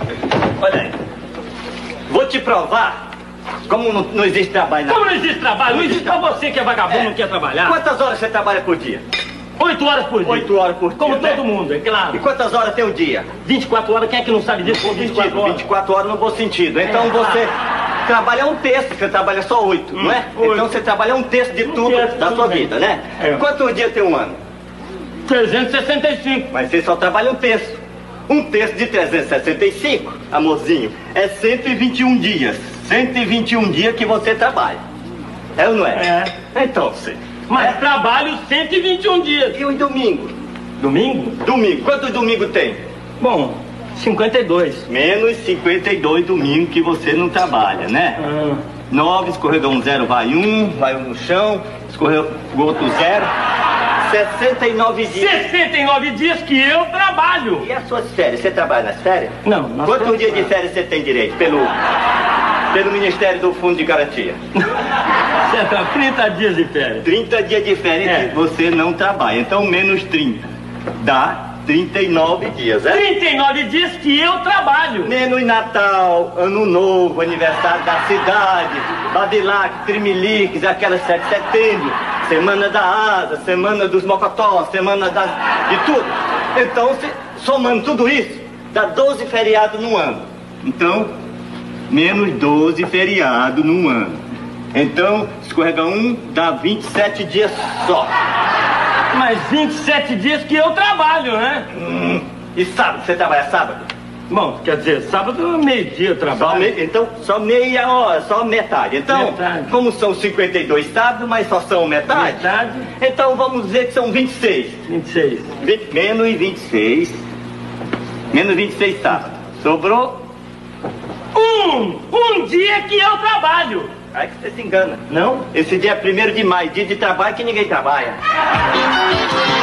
Olha aí. Vou te provar como não existe trabalho. Como não existe trabalho? Não existe pra você que é vagabundo, não quer trabalhar. Quantas horas você trabalha por dia? 8 horas por dia. 8 horas por dia. Como todo mundo, é claro. E quantas horas tem o dia? 24 horas, quem é que não sabe disso? 24 horas. 24 horas no bom sentido. Então você trabalha um terço, você trabalha só 8, não é? 8. Então você trabalha um terço de tudo da sua vida, né? Quantos dias tem um ano? 365. Mas você só trabalha um terço. Um terço de 365, amorzinho, é 121 dias. 121 dias que você trabalha. É ou não é? É. Então, você... Mas trabalho 121 dias. E o domingo? Domingo? Domingo. Quantos domingos tem? Bom, 52. Menos 52 domingos que você não trabalha, né? 9, escorregou um 0, vai um no chão, escorregou outro 0. 69 dias. 69 dias que eu trabalho. E as suas férias? Você trabalha nas férias? Não. Quantos dias de férias você tem direito pelo Ministério do Fundo de Garantia? Você tá 30 dias de férias. 30 dias de férias que você não trabalha. Então, menos 30. Dá 39 dias, é? 39 dias que eu trabalho. Menos Natal, Ano Novo, aniversário da cidade, Badilac, Trimeliques, aquelas 7 de setembro, Semana da Asa, Semana dos Mocotós, Semana de tudo. Então, somando tudo isso, dá 12 feriados no ano. Então, menos 12 feriados no ano. Então, escorrega dá 27 dias só. Mas 27 dias que eu trabalho, né? E sábado? Você trabalha sábado? Bom, quer dizer, sábado meio-dia eu trabalho. Então, só meia hora, só metade. Então, como são 52 sábados, mas só são metade. Então, vamos dizer que são 26. 26. Menos 26. Menos 26 sábados. Sobrou? Um dia que eu trabalho. Aí que você se engana. Não? Esse dia é 1º de maio, dia de trabalho que ninguém trabalha.